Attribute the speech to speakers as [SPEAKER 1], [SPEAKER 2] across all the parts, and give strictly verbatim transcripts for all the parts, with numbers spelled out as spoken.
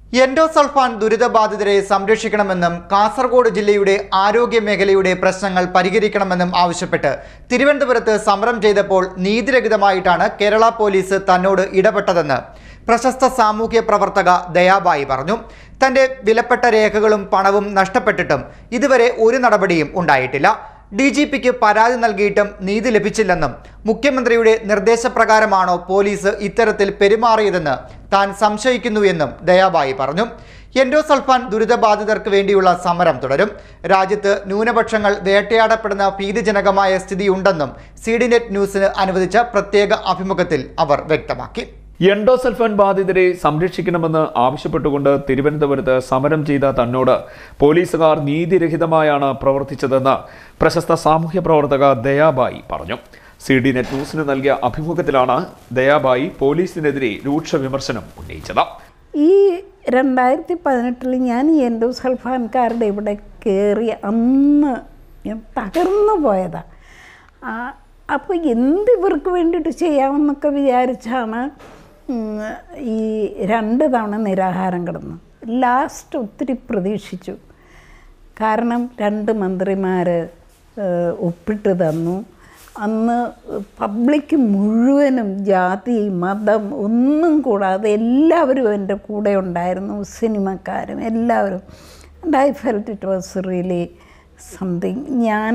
[SPEAKER 1] Endosulfan ദുരിതബാധിതരെ സംരക്ഷിക്കണമെന്നും Kasaragod ജില്ലയുടെ ആരോഗ്യ മേഖലയുടെ പ്രശ്നങ്ങൾ പരിഹരിക്കണമെന്നും ആവശ്യപ്പെട്ട് തിരുവനന്തപുരത്ത് സമരം ചെയ്തപ്പോൾ നീതിരഹിതമായിട്ടാണ് കേരള പോലീസ് തന്നോട് ഇടപെട്ടതെന്ന് പ്രശസ്ത സാമൂഹ്യ പ്രവർത്തക ദയാബായി പറഞ്ഞു. തന്റെ വിലപ്പെട്ട രേഖകളും പണവും നഷ്ടപ്പെട്ടിട്ടും ഇതുവരെ ഒരു നടപടിയും ഉണ്ടായിട്ടില്ല. ഡി ജി പിക്ക് പരാതി നൽകിയിട്ടും നീതി ലഭിച്ചില്ലെന്നും മുഖ്യമന്ത്രിയുടെ നിർദ്ദേശപ്രകാരമാണോ പോലീസ് ഇത്തരത്തിൽ പെരുമാറിയതെന്ന് താൻ സംശയിക്കുന്നുവെന്നും ദയാബായി പറഞ്ഞു. എൻഡോസൾഫാൻ ദുരിതബാധിതർക്ക് വേണ്ടിയുള്ള സമരം തുടരും. രാജ്യത്ത് ന്യൂനപക്ഷങ്ങൾ വേട്ടയാടപ്പെടുന്ന ഭീതിജനകമായ സ്ഥിതിയുണ്ടെന്നും സി ഡി നെറ്റ് ന്യൂസിന് അനുവദിച്ച പ്രത്യേക അഭിമുഖത്തിൽ അവർ വ്യക്തമാക്കി.
[SPEAKER 2] എൻഡോസൾഫാൻ ബാധിതരെ സംരക്ഷിക്കണമെന്ന് ആവശ്യപ്പെട്ടുകൊണ്ട് തിരുവനന്തപുരത്ത് സമരം ചെയ്ത തന്നോട് പോലീസുകാർ നീതിരഹിതമായാണ് പ്രവർത്തിച്ചതെന്ന് പ്രശസ്ത സാമൂഹ്യ പ്രവർത്തക ദയാബായി പറഞ്ഞു. സി ഡി നെറ്റ് ന്യൂസിന് നൽകിയ അഭിമുഖത്തിലാണ് ദയാബായി പോലീസിനെതിരെ രൂക്ഷ വിമർശനം ഉന്നയിച്ചത്.
[SPEAKER 3] ഈ രണ്ടായിരത്തി പതിനെട്ടിൽ ഞാൻ ഈ എൻഡോസൾഫാൻകാരുടെ ഇവിടെ കയറി അന്ന് തകർന്നു പോയതാണ്. അപ്പോൾ എന്ത് ഇവർക്ക് വേണ്ടിയിട്ട് ചെയ്യാമെന്നൊക്കെ വിചാരിച്ചാണ് ഈ രണ്ട് തവണ നിരാഹാരം കിടന്നു. ലാസ്റ്റ് ഒത്തിരി പ്രതീക്ഷിച്ചു. കാരണം രണ്ട് മന്ത്രിമാർ ഒപ്പിട്ട് തന്നു. അന്ന് പബ്ലിക് മുഴുവനും ജാതി മതം ഒന്നും കൂടാതെ എല്ലാവരും എൻ്റെ കൂടെ ഉണ്ടായിരുന്നു, സിനിമക്കാരും എല്ലാവരും. And I felt it was really something. ഞാൻ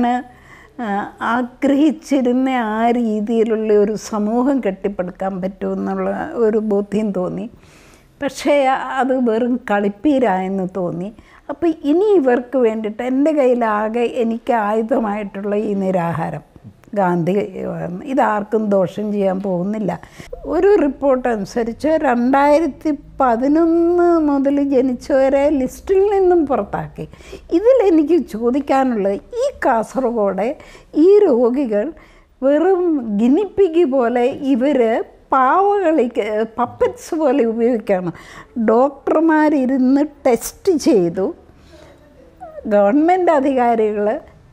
[SPEAKER 3] ആഗ്രഹിച്ചിരുന്ന ആ രീതിയിലുള്ള ഒരു സമൂഹം കെട്ടിപ്പടുക്കാൻ പറ്റുമെന്നുള്ള ഒരു ബോധ്യം തോന്നി. പക്ഷേ അത് വെറും കളിപ്പീരായെന്ന് തോന്നി. അപ്പോൾ ഇനി ഇവർക്ക് വേണ്ടിയിട്ട് എൻ്റെ കയ്യിലാകെ എനിക്ക് ആയുധമായിട്ടുള്ള ഈ നിരാഹാരം ഗാന്ധി ഇതാർക്കും ദോഷം ചെയ്യാൻ പോകുന്നില്ല. ഒരു റിപ്പോർട്ട് അനുസരിച്ച് രണ്ടായിരത്തി പതിനൊന്ന് മുതൽ ജനിച്ചവരെ ലിസ്റ്റിൽ നിന്നും പുറത്താക്കി. ഇതിലെനിക്ക് ചോദിക്കാനുള്ളത്, ഈ കാസർഗോഡ് ഈ രോഗികൾ വെറും ഗിനിപ്പിഗ് പോലെ ഇവർ പാവകളിക്ക് പപ്പറ്റ്സ് പോലെ ഉപയോഗിക്കുകയാണ്. ഡോക്ടർമാരിരുന്ന് ടെസ്റ്റ് ചെയ്തു, ഗവൺമെൻറ് അധികാരികൾ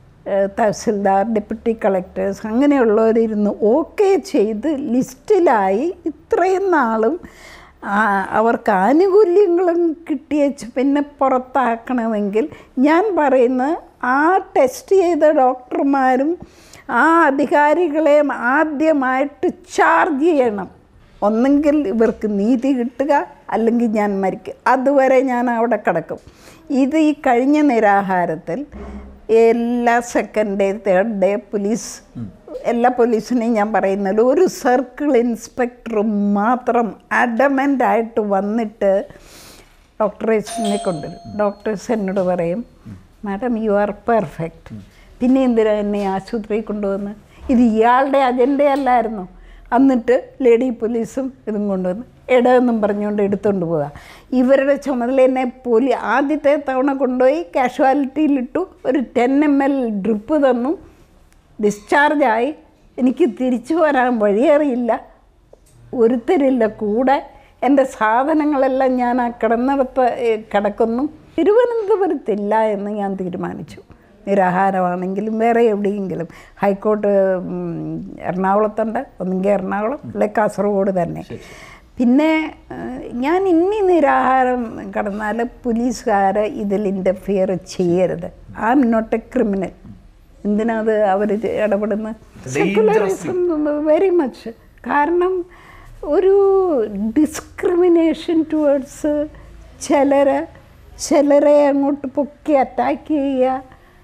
[SPEAKER 3] തഹസിൽദാർ ഡെപ്യൂട്ടി കളക്ടേഴ്സ് അങ്ങനെയുള്ളവരിരുന്ന് ഓക്കെ ചെയ്ത് ലിസ്റ്റിലായി. ഇത്രയും നാളും അവർക്ക് ആനുകൂല്യങ്ങളും കിട്ടിയച്ച് പിന്നെ പുറത്താക്കണമെങ്കിൽ ഞാൻ പറയുന്നത് ആ ടെസ്റ്റ് ചെയ്ത ഡോക്ടർമാരും ആ അധികാരികളെയും ആദ്യമായിട്ട് ചാർജ് ചെയ്യണം. ഒന്നെങ്കിൽ ഇവർക്ക് നീതി കിട്ടുക, അല്ലെങ്കിൽ ഞാൻ മരിക്കും. അതുവരെ ഞാൻ അവിടെ കിടക്കും. ഇത് ഈ കഴിഞ്ഞ നിരാഹാരത്തിൽ എല്ലാ second day third day police എല്ലാ പോലീസിനെയും ഞാൻ പറയുന്നത് ഒരു സർക്കിൾ ഇൻസ്പെക്ടറും മാത്രം അഡമൻ്റായിട്ട് വന്നിട്ട് ഡോക്ടറേഴ്സിനെ കൊണ്ടുവരും. ഡോക്ടേഴ്സ് എന്നോട് പറയും, മാഡം യു ആർ പെർഫെക്റ്റ്, പിന്നെ എന്തിനാ എന്നെ ആശുപത്രിയിൽ കൊണ്ടുവന്ന്? ഇത് ഇയാളുടെ അജണ്ടയല്ലായിരുന്നു. എന്നിട്ട് ലേഡി പോലീസും ഇതും കൊണ്ടുവന്ന് ഇടമെന്നും പറഞ്ഞുകൊണ്ട് എടുത്തുകൊണ്ട് പോവുക. ഇവരുടെ ചുമതല എന്നെ പോലീ ആദ്യത്തെ തവണ കൊണ്ടുപോയി കാഷ്വാലിറ്റിയിലിട്ടു, ഒരു ടെൻ എം എൽ ഡ്രിപ്പ് തന്നു, ഡിസ്ചാർജായി. എനിക്ക് തിരിച്ചു വരാൻ വഴിയറിയില്ല, ഒരുത്തരില്ല കൂടെ. എൻ്റെ സാധനങ്ങളെല്ലാം ഞാൻ ആ കിടന്നിടത്ത് കിടക്കുന്നു. തിരുവനന്തപുരത്തില്ല എന്ന് ഞാൻ തീരുമാനിച്ചു. നിരാഹാരമാണെങ്കിലും വേറെ എവിടെയെങ്കിലും. ഹൈക്കോർട്ട് എറണാകുളത്തുണ്ട്, ഒന്നെങ്കിൽ എറണാകുളം അല്ലെ കാസർഗോഡ് തന്നെ. പിന്നെ ഞാൻ ഇനി നിരാഹാരം കിടന്നാൽ പോലീസുകാർ ഇതിൽ ഇൻ്റർഫിയർ ചെയ്യരുത്. I am not a criminal. എന്തിനത് അവർ ഇടപെടുന്നത്? Secularism very much. കാരണം ഒരു ഡിസ്ക്രിമിനേഷൻ ടുവേർഡ്സ് ചിലരെ ചിലരെ അങ്ങോട്ട് പൊക്കി അറ്റാക്ക് ചെയ്യുക,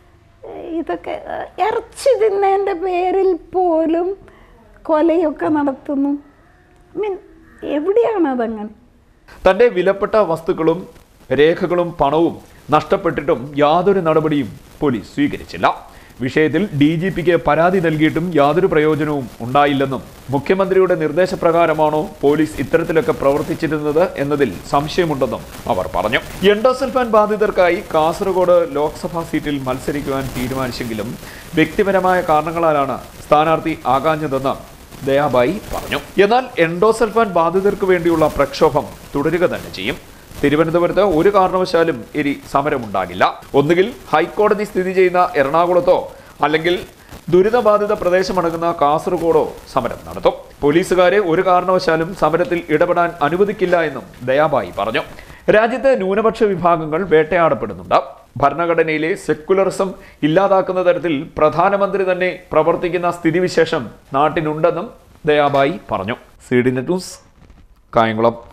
[SPEAKER 3] ഇതൊക്കെ ഇറച്ചി തിന്നതിൻ്റെ പേരിൽ പോലും കൊലയൊക്കെ നടത്തുന്നു. മീൻ എവിടെയാണ് അതങ്ങനെ?
[SPEAKER 2] തന്റെ വിലപ്പെട്ട വസ്തുക്കളും രേഖകളും പണവും നഷ്ടപ്പെട്ടിട്ടും യാതൊരു നടപടിയും പോലീസ് സ്വീകരിച്ചില്ല. വിഷയത്തിൽ ഡി ജി പിക്ക് പരാതി നൽകിയിട്ടും യാതൊരു പ്രയോജനവും ഉണ്ടായില്ലെന്നും മുഖ്യമന്ത്രിയുടെ നിർദ്ദേശപ്രകാരമാണോ പോലീസ് ഇത്തരത്തിലൊക്കെ പ്രവർത്തിച്ചിരുന്നത് എന്നതിൽ സംശയമുണ്ടെന്നും അവർ പറഞ്ഞു. എൻഡോസൾഫാൻ ബാധിതർക്കായി കാസർഗോഡ് ലോക്സഭാ സീറ്റിൽ മത്സരിക്കുവാൻ തീരുമാനിച്ചെങ്കിലും വ്യക്തിപരമായ കാരണങ്ങളാലാണ് സ്ഥാനാർത്ഥി ആകാഞ്ഞതെന്ന് ദയാബായി പറഞ്ഞു. എന്നാൽ എൻഡോസൾഫാൻ ബാധിതർക്ക് വേണ്ടിയുള്ള പ്രക്ഷോഭം തുടരുക തന്നെ ചെയ്യും. തിരുവനന്തപുരത്ത് ഒരു കാരണവശാലും ഇനി സമരമുണ്ടാകില്ല. ഒന്നുകിൽ ഹൈക്കോടതി സ്ഥിതി ചെയ്യുന്ന എറണാകുളത്തോ അല്ലെങ്കിൽ ദുരിതബാധിത പ്രദേശമടങ്ങുന്ന കാസർഗോഡോ സമരം നടത്തും. പോലീസുകാരെ ഒരു കാരണവശാലും സമരത്തിൽ ഇടപെടാൻ അനുവദിക്കില്ല എന്നും ദയാബായി പറഞ്ഞു. രാജ്യത്തെ ന്യൂനപക്ഷ വിഭാഗങ്ങൾ വേട്ടയാടപ്പെടുന്നുണ്ട്. ഭരണഘടനയിലെ സെക്കുലറിസം ഇല്ലാതാക്കുന്ന തരത്തിൽ പ്രധാനമന്ത്രി തന്നെ പ്രവർത്തിക്കുന്ന സ്ഥിതിവിശേഷം നാട്ടിനുണ്ടെന്നും ദയാബായി പറഞ്ഞു. C D net news, Kayamkulam.